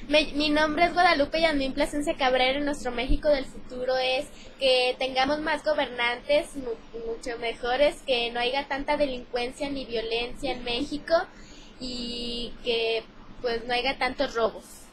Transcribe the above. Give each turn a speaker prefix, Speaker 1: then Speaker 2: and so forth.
Speaker 1: Mi nombre es Guadalupe Yasmín Plasencia Cabrera y nuestro México del futuro es que tengamos más gobernantes mucho mejores, que no haya tanta delincuencia ni violencia en México y que pues no haya tantos robos.